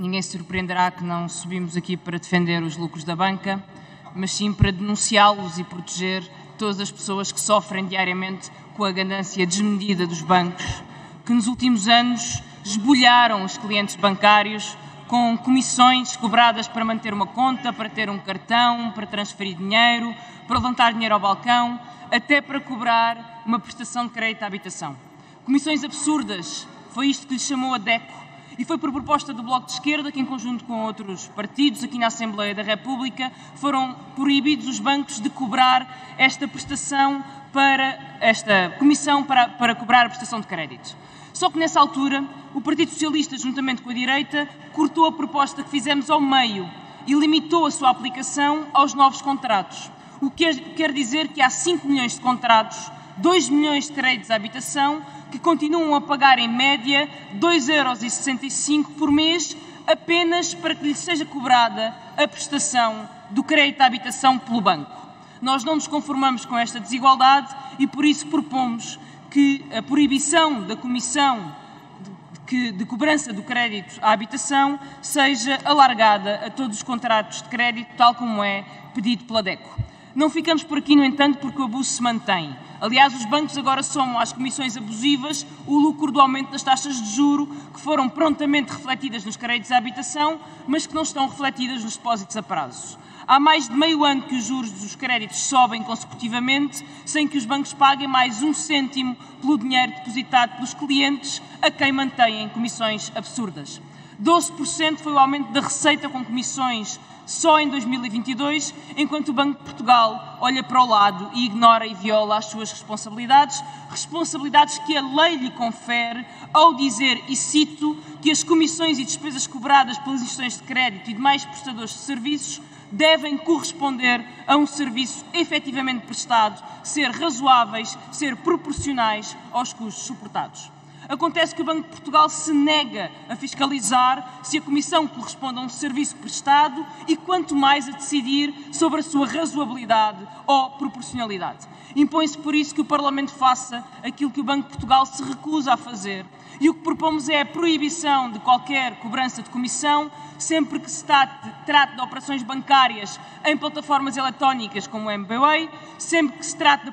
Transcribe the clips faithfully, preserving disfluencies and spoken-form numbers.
ninguém se surpreenderá que não subimos aqui para defender os lucros da banca, mas sim para denunciá-los e proteger todas as pessoas que sofrem diariamente com a ganância desmedida dos bancos, que nos últimos anos esbulharam os clientes bancários com comissões cobradas para manter uma conta, para ter um cartão, para transferir dinheiro, para levantar dinheiro ao balcão, até para cobrar uma prestação de crédito à habitação. Comissões absurdas, foi isto que lhe chamou a DECO, e foi por proposta do Bloco de Esquerda que, em conjunto com outros partidos aqui na Assembleia da República, foram proibidos os bancos de cobrar esta prestação para, esta comissão para, para cobrar a prestação de crédito. Só que nessa altura, o Partido Socialista, juntamente com a direita, cortou a proposta que fizemos ao meio e limitou a sua aplicação aos novos contratos. O que quer dizer que há cinco milhões de contratos, dois milhões de créditos à habitação, que continuam a pagar em média dois euros e sessenta e cinco centavos por mês, apenas para que lhe seja cobrada a prestação do crédito à habitação pelo banco. Nós não nos conformamos com esta desigualdade e por isso propomos que a proibição da comissão de, de cobrança do crédito à habitação seja alargada a todos os contratos de crédito, tal como é pedido pela DECO. Não ficamos por aqui, no entanto, porque o abuso se mantém. Aliás, os bancos agora somam às comissões abusivas o lucro do aumento das taxas de juro, que foram prontamente refletidas nos créditos à habitação, mas que não estão refletidas nos depósitos a prazo. Há mais de meio ano que os juros dos créditos sobem consecutivamente, sem que os bancos paguem mais um cêntimo pelo dinheiro depositado pelos clientes, a quem mantêm comissões absurdas. doze por cento foi o aumento da receita com comissões só em dois mil e vinte e dois, enquanto o Banco de Portugal olha para o lado e ignora e viola as suas responsabilidades, responsabilidades que a lei lhe confere ao dizer, e cito, que as comissões e despesas cobradas pelas instituições de crédito e demais prestadores de serviços devem corresponder a um serviço efetivamente prestado, ser razoáveis, ser proporcionais aos custos suportados. Acontece que o Banco de Portugal se nega a fiscalizar se a comissão corresponde a um serviço prestado e, quanto mais, a decidir sobre a sua razoabilidade ou proporcionalidade. Impõe-se por isso que o Parlamento faça aquilo que o Banco de Portugal se recusa a fazer. E o que propomos é a proibição de qualquer cobrança de comissão sempre que se trate, trate de operações bancárias em plataformas eletrónicas como o M B W A Y, sempre que se trate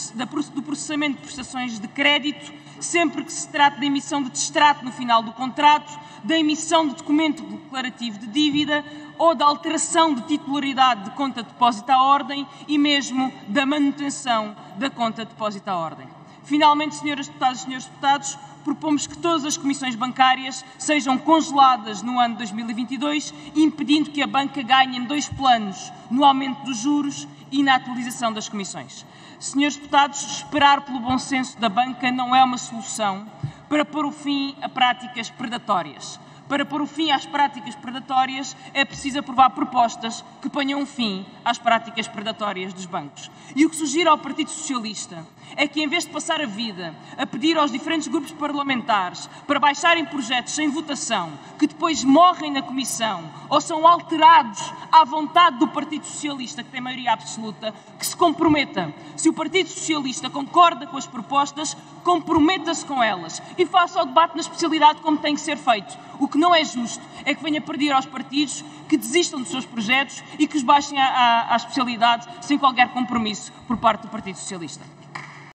do processamento de prestações de crédito, sempre que se trate da emissão de distrato no final do contrato, da emissão de documento declarativo de dívida ou da alteração de titularidade de conta de depósito à ordem e mesmo da manutenção da conta de depósito à ordem. Finalmente, senhoras deputadas e senhores deputados, propomos que todas as comissões bancárias sejam congeladas no ano de dois mil e vinte e dois, impedindo que a banca ganhe em dois planos, no aumento dos juros e na atualização das comissões. Senhores deputados, esperar pelo bom senso da banca não é uma solução para pôr o fim a práticas predatórias. Para pôr o fim às práticas predatórias é preciso aprovar propostas que ponham um fim às práticas predatórias dos bancos. E o que sugiro ao Partido Socialista é que, em vez de passar a vida a pedir aos diferentes grupos parlamentares para baixarem projetos sem votação, que depois morrem na Comissão ou são alterados à vontade do Partido Socialista, que tem maioria absoluta, que se comprometa. Se o Partido Socialista concorda com as propostas, comprometa-se com elas e faça o debate na especialidade como tem que ser feito. O que não é justo é que venha pedir aos partidos que desistam dos seus projetos e que os baixem à, à, à especialidade sem qualquer compromisso por parte do Partido Socialista.